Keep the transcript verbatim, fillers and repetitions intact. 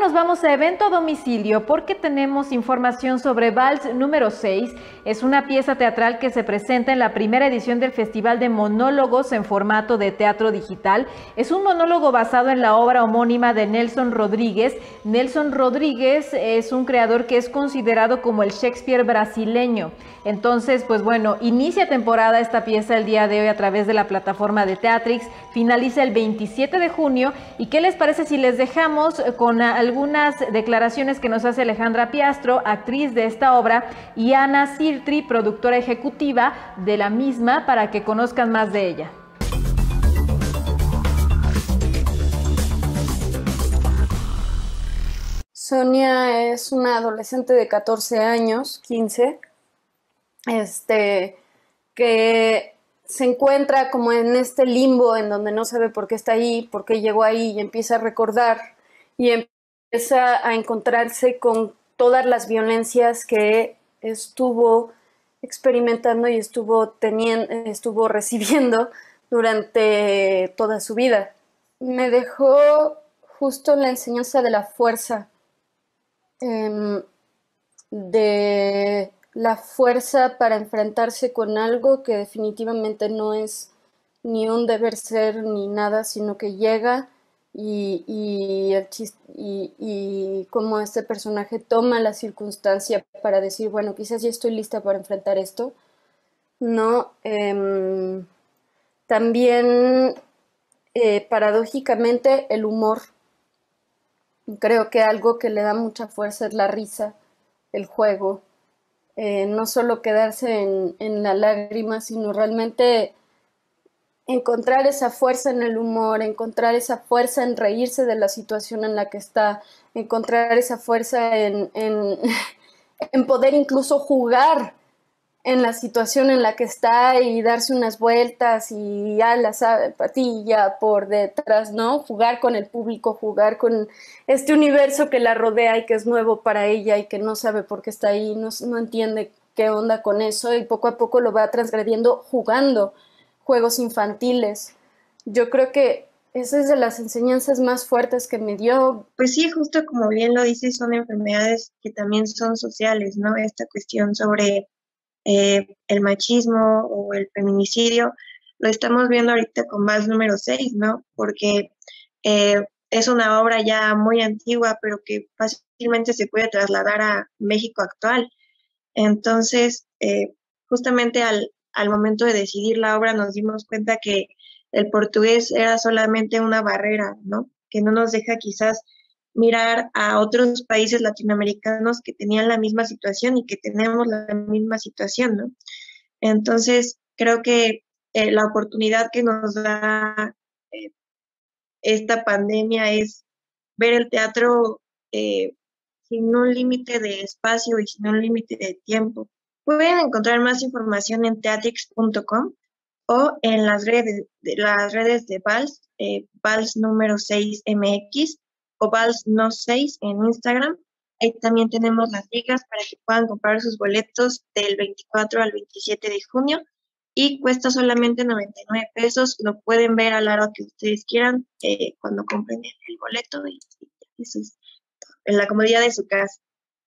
nos vamos a evento a domicilio porque tenemos información sobre Vals número seis. Es una pieza teatral que se presenta en la primera edición del Festival de Monólogos en formato de teatro digital. Es un monólogo basado en la obra homónima de Nelson Rodríguez. Nelson Rodríguez es un creador que es considerado como el Shakespeare brasileño. Entonces, pues bueno, inicia temporada esta pieza el día de hoy a través de la plataforma de Teatrix, finaliza el veintisiete de junio. ¿Y qué les parece si les dejamos con algunas declaraciones que nos hace Alejandra Piastro, actriz de esta obra, y Ana Sirtri, productora ejecutiva de la misma, para que conozcan más de ella? Sonia es una adolescente de catorce años, quince, este, que se encuentra como en este limbo en donde no sabe por qué está ahí, por qué llegó ahí, y empieza a recordar y empieza a encontrarse con todas las violencias que estuvo experimentando y estuvo teniendo, estuvo recibiendo durante toda su vida. Me dejó justo la enseñanza de la fuerza, eh, de la fuerza para enfrentarse con algo que definitivamente no es ni un deber ser ni nada, sino que llega y, y, el chiste, y, y cómo este personaje toma la circunstancia para decir, bueno, quizás ya estoy lista para enfrentar esto, ¿no? Eh, también, eh, paradójicamente, el humor. Creo que algo que le da mucha fuerza es la risa, el juego, eh, no solo quedarse en, en la lágrima, sino realmente encontrar esa fuerza en el humor, encontrar esa fuerza en reírse de la situación en la que está, encontrar esa fuerza en, en, en poder incluso jugar en la situación en la que está y darse unas vueltas y ya la patilla por detrás, ¿no? Jugar con el público, jugar con este universo que la rodea y que es nuevo para ella y que no sabe por qué está ahí, no, no entiende qué onda con eso, y poco a poco lo va transgrediendo jugando juegos infantiles. Yo creo que esa es de las enseñanzas más fuertes que me dio. Pues sí, justo como bien lo dices, son enfermedades que también son sociales, ¿no? Esta cuestión sobre Eh, el machismo o el feminicidio, lo estamos viendo ahorita con Vals número seis, ¿no? Porque eh, es una obra ya muy antigua, pero que fácilmente se puede trasladar a México actual. Entonces, eh, justamente al, al momento de decidir la obra nos dimos cuenta que el portugués era solamente una barrera, ¿no? Que no nos deja quizás mirar a otros países latinoamericanos que tenían la misma situación y que tenemos la misma situación, ¿no? Entonces, creo que eh, la oportunidad que nos da eh, esta pandemia es ver el teatro eh, sin un límite de espacio y sin un límite de tiempo. Pueden encontrar más información en teatrix punto com o en las redes de, las redes de Vals, eh, Vals número seis M X o Vals no seis en Instagram. Ahí también tenemos las ligas para que puedan comprar sus boletos del veinticuatro al veintisiete de junio y cuesta solamente noventa y nueve pesos. Lo pueden ver a la hora que ustedes quieran eh, cuando compren el boleto y, y eso es en la comodidad de su casa.